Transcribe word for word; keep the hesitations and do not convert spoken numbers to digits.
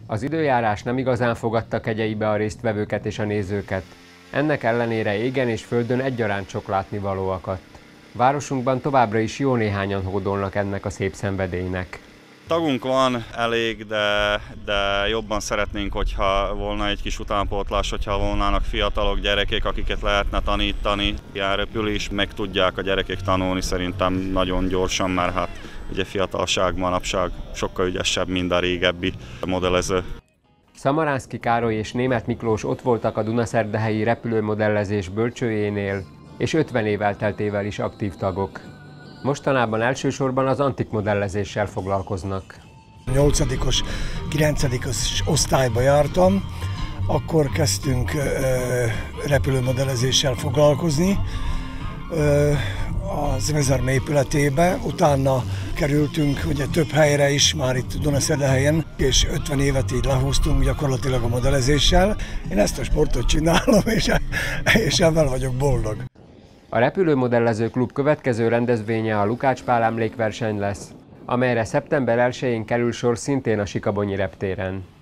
Az időjárás nem igazán fogadta kegyeibe a résztvevőket és a nézőket. Ennek ellenére égen és földön egyaránt sok látnivaló akadt. Városunkban továbbra is jó néhányan hódolnak ennek a szép szenvedélynek. Tagunk van elég, de, de jobban szeretnénk, hogyha volna egy kis utánpótlás, hogyha volnának fiatalok, gyerekek, akiket lehetne tanítani. Ilyen repülés, meg tudják a gyerekek tanulni szerintem nagyon gyorsan, mert hát ugye fiatalság manapság sokkal ügyesebb, mint a régebbi modellező. Szamaránszky Károly és Németh Miklós ott voltak a dunaszerdahelyi repülőmodellezés bölcsőjénél, és ötven év elteltével is aktív tagok. Mostanában elsősorban az antik modellezéssel foglalkoznak. nyolcadikos, kilencedikos osztályba jártam, akkor kezdtünk ö, repülőmodellezéssel foglalkozni ö, az Vezerme épületébe, utána kerültünk ugye több helyre is, már itt Dunaszerdahelyen, és ötven évet így lehúztunk gyakorlatilag a modellezéssel. Én ezt a sportot csinálom, és, és ebben vagyok boldog. A Repülőmodellező Klub következő rendezvénye a Lukács Pál emlékverseny lesz, amelyre szeptember elsején kerül sor szintén a Sikabonyi reptéren.